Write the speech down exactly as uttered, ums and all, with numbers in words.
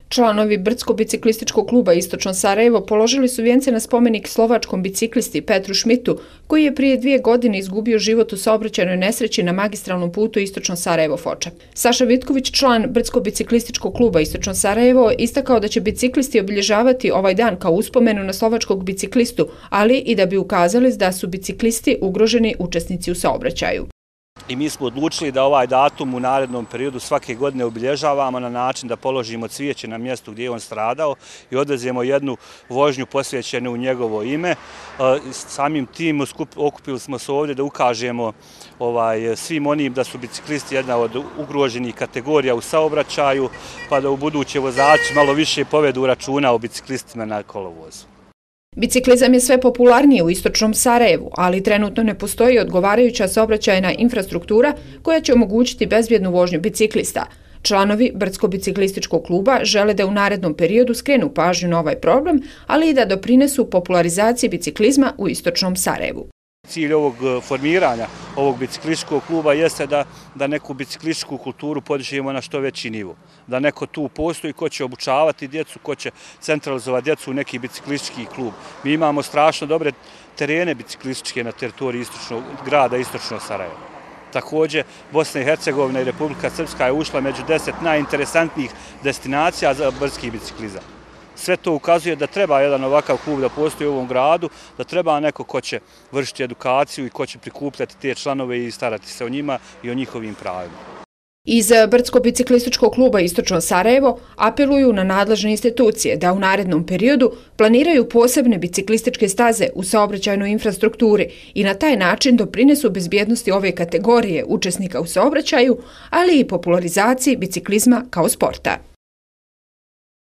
Članovi Brdsko-biciklističkog kluba Istočno Sarajevo položili su vijence na spomenik slovačkom biciklisti Petru Šmitu, koji je prije dvije godine izgubio život u saobraćajnoj nesreći na magistralnom putu Istočno Sarajevo-Foča. Saša Vitković, član Brdsko-biciklističkog kluba Istočno Sarajevo, istakao da će biciklisti obilježavati ovaj dan kao uspomenu na slovačkog biciklistu, ali i da bi ukazali da su biciklisti ugroženi učesnici u saobraćaju. I mi smo odlučili da ovaj datum u narednom periodu svake godine obilježavamo na način da položimo cvijeće na mjestu gdje je on stradao i odvezemo jednu vožnju posvećenu u njegovo ime. Samim tim okupili smo se ovdje da ukažemo ovaj, svim onim da su biciklisti jedna od ugroženih kategorija u saobraćaju, pa da u buduće vozači malo više povedu računa o biciklistima na kolovozu. Biciklizam je sve popularniji u Istočnom Sarajevu, ali trenutno ne postoji odgovarajuća saobraćajna infrastruktura koja će omogućiti bezbjednu vožnju biciklista. Članovi Brdsko-biciklističkog kluba žele da u narednom periodu skrenu pažnju na ovaj problem, ali i da doprinesu popularizaciji biciklizma u Istočnom Sarajevu. Cilj ovog formiranja ovog biciklističkog kluba jeste da, da neku biciklističku kulturu podižemo na što veći nivo. Da neko tu postoji ko će obučavati djecu, ko će centralizovati djecu u neki biciklistički klub. Mi imamo strašno dobre terene biciklističke na teritoriji istočnog, grada Istočno Sarajevo. Također, Bosna i Hercegovina i Republika Srpska je ušla među deset najinteresantnijih destinacija za brdski biciklizam. Sve to ukazuje da treba jedan ovakav klub da postoji u ovom gradu, da treba neko ko će vršiti edukaciju i ko će prikupljati te članove i starati se o njima i o njihovim pravima. Iz Brdsko-biciklističkog kluba Istočno Sarajevo apeluju na nadležne institucije da u narednom periodu planiraju posebne biciklističke staze u saobraćajnoj infrastrukturi i na taj način doprinesu bezbjednosti ove kategorije učesnika u saobraćaju, ali i popularizaciji biciklizma kao sporta.